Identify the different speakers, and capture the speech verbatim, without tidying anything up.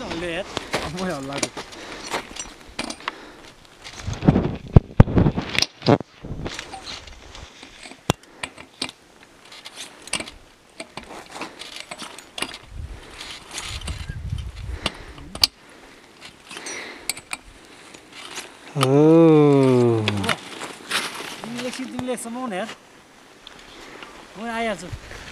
Speaker 1: हल्ले यार म हल्लाको
Speaker 2: Oh.
Speaker 1: तिमीले एकछिन तिमीले एकसम्म हुने यार म आइहाल्छु